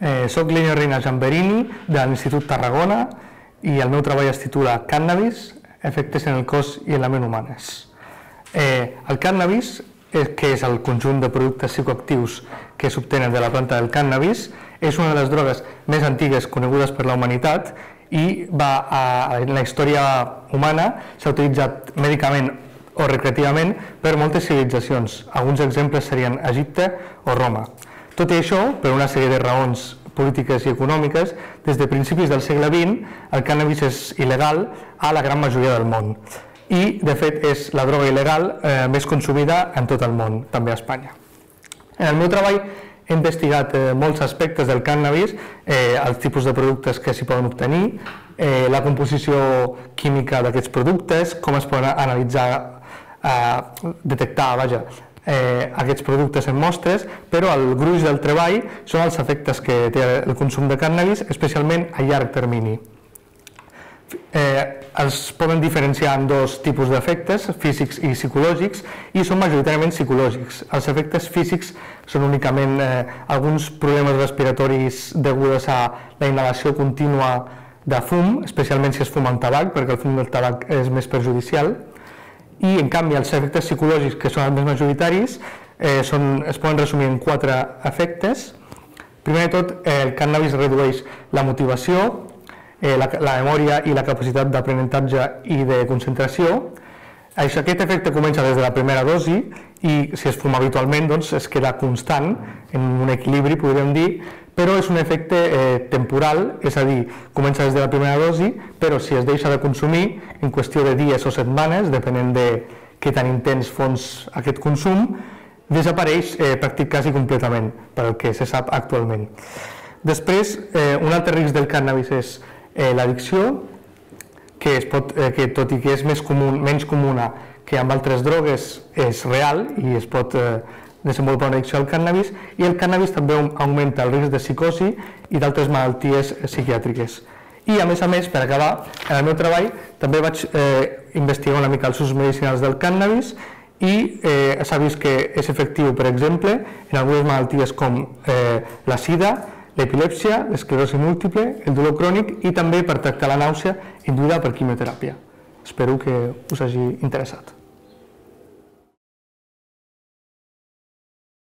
Soc Lenio Reina Gamberini, de l'Institut Tarragona, i el meu treball es titula Cànnabis, efectes en el cos i en la ment humanes. El cànnabis, que és el conjunt de productes psicoactius que s'obtenen de la planta del cànnabis, és una de les drogues més antigues conegudes per la humanitat i en la història humana s'ha utilitzat mèdicament o recreativament per moltes civilitzacions. Alguns exemples serien Egipte o Roma. Tot i això, per una sèrie de raons polítiques i econòmiques, des de principis del segle XX el cànnabis és il·legal a la gran majoria del món i, de fet, és la droga il·legal més consumida en tot el món, també a Espanya. En el meu treball he investigat molts aspectes del cànnabis, els tipus de productes que s'hi poden obtenir, la composició química d'aquests productes, com es poden analitzar, detectar, aquests productes en mostres, però el gruix del treball són els efectes que té el consum de cànnabis, especialment a llarg termini. Els poden diferenciar en dos tipus d'efectes, físics i psicològics, i són majoritàriament psicològics. Els efectes físics són únicament alguns problemes respiratoris deguts a la inhalació contínua de fum, especialment si es fuma amb tabac, perquè el fum del tabac és més perjudicial. I, en canvi, els efectes psicològics, que són els més majoritaris, es poden resumir en 4 efectes. Primer de tot, el cànnabis redueix la motivació, la memòria i la capacitat d'aprenentatge i de concentració. Aquest efecte comença des de la primera dosi i, si es fuma habitualment, es queda constant, en un equilibri, podríem dir, però és un efecte temporal, és a dir, comença des de la primera dosi, però si es deixa de consumir, en qüestió de dies o setmanes, depenent de què tan intens fos aquest consum, desapareix quasi completament, pel que se sap actualment. Després, un altre risc del cànnabis és l'addicció, que tot i que és menys comuna que amb altres drogues, és real i es pot desenvolupar una addicció al cànnabis, i el cànnabis també augmenta el risc de psicosi i d'altres malalties psiquiàtriques. I, a més, per acabar, en el meu treball també vaig investigar una mica els usos medicinals del cànnabis i s'ha vist que és efectiu, per exemple, en algunes malalties com la sida, l'epilèpsia, l'esclerosi múltiple, el dolor crònic i també per tractar la nàusea induïda per quimioteràpia. Espero que us hagi interessat.